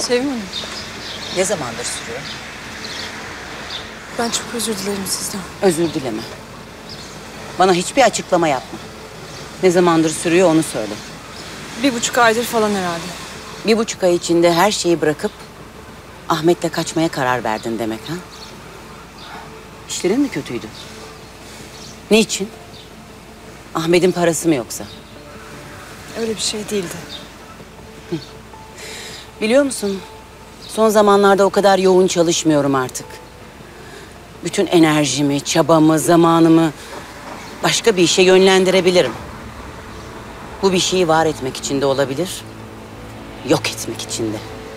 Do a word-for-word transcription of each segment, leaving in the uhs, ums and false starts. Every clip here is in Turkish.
Sevim Hanım. Ne zamandır sürüyor? Ben çok özür dilerim sizden. Özür dileme. Bana hiçbir açıklama yapma. Ne zamandır sürüyor onu söyle. Bir buçuk aydır falan herhalde. Bir buçuk ay içinde her şeyi bırakıp Ahmet'le kaçmaya karar verdin demek ha? İşlerin mi kötüydü? Niçin? Ahmet'in parası mı yoksa? Öyle bir şey değildi. Hı. Biliyor musun? Son zamanlarda o kadar yoğun çalışmıyorum artık. Bütün enerjimi, çabamı, zamanımı başka bir işe yönlendirebilirim. Bu bir şeyi var etmek için de olabilir, yok etmek için de.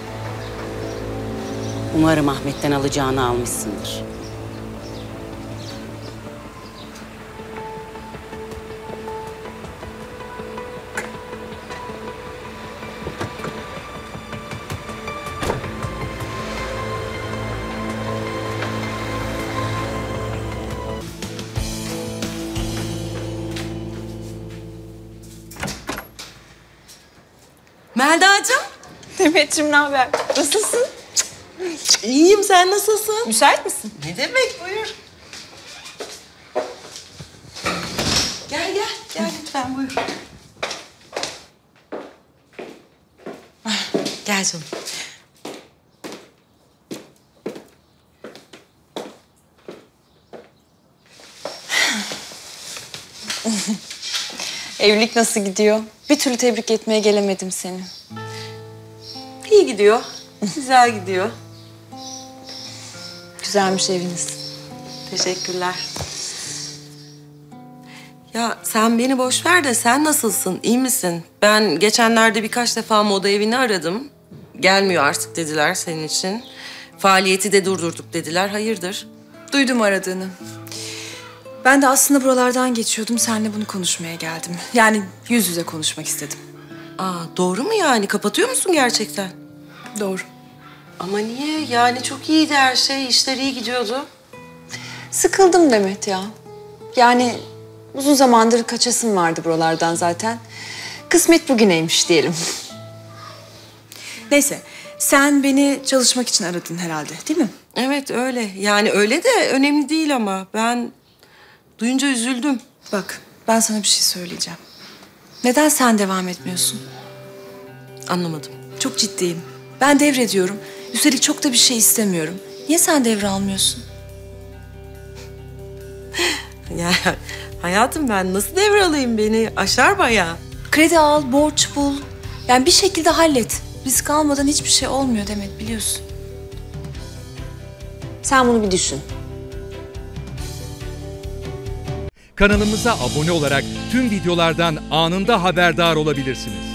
Umarım Ahmet'ten alacağını almışsındır. Melda'cığım. Demetciğim ne haber? Nasılsın? İyiyim, sen nasılsın? Müsait misin? Ne demek, buyur. Gel gel, gel lütfen buyur. Gel canım. Evlilik nasıl gidiyor? Bir türlü tebrik etmeye gelemedim seni. İyi gidiyor, güzel gidiyor. Güzelmiş eviniz. Teşekkürler. Ya sen beni boş ver de sen nasılsın, iyi misin? Ben geçenlerde birkaç defa moda evini aradım. Gelmiyor artık dediler senin için. Faaliyeti de durdurduk dediler, hayırdır? Duydum aradığını. Ben de aslında buralardan geçiyordum. Seninle bunu konuşmaya geldim. Yani yüz yüze konuşmak istedim. Aa, doğru mu yani? Kapatıyor musun gerçekten? Doğru. Ama niye? Yani çok iyiydi her şey, işler iyi gidiyordu. Sıkıldım Demet ya. Yani uzun zamandır kaçasım vardı buralardan zaten. Kısmet bugüneymiş diyelim. Neyse, sen beni çalışmak için aradın herhalde, değil mi? Evet öyle. Yani öyle de önemli değil ama ben duyunca üzüldüm. Bak, ben sana bir şey söyleyeceğim. Neden sen devam etmiyorsun? Anlamadım. Çok ciddiyim. Ben devrediyorum. Üstelik çok da bir şey istemiyorum. Niye sen devre almıyorsun? Ya hayatım, ben nasıl devralayım, beni aşar bayağı. Kredi al, borç bul. Yani bir şekilde hallet. Risk almadan hiçbir şey olmuyor Demet, biliyorsun. Sen bunu bir düşün. Kanalımıza abone olarak tüm videolardan anında haberdar olabilirsiniz.